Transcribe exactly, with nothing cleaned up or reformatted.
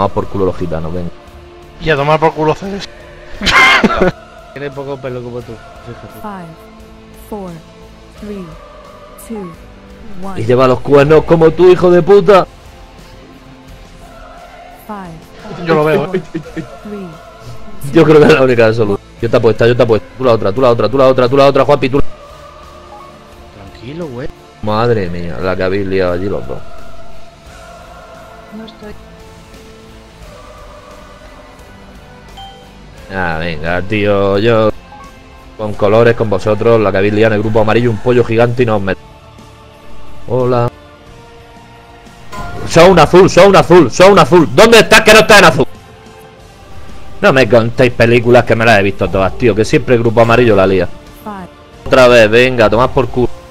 tomar por culo los gitanos, venga. Y a tomar por culo C D S. Tiene poco pelo como tú, fíjate. Five, four, three, two, one. Y lleva los cuernos como tú, hijo de puta. Five, Yo lo veo, ¿eh? three, Yo creo que es la única solución. Yo te apuesto, yo te apuesto. Tú la otra, tú la otra, tú la otra, tú la otra, Juanpi, tú. Tranquilo, güey. Madre mía, la que habéis liado allí los dos. no estoy. Ah, venga, tío, yo con colores con vosotros, la que habéis liado en el grupo amarillo, un pollo gigante y nos met... Hola. Soy un azul, soy un azul, soy un azul. ¿Dónde estás que no estás en azul? No me contéis películas que me las he visto todas, tío, que siempre el grupo amarillo la lía. Five. Otra vez, venga, tomad por culo.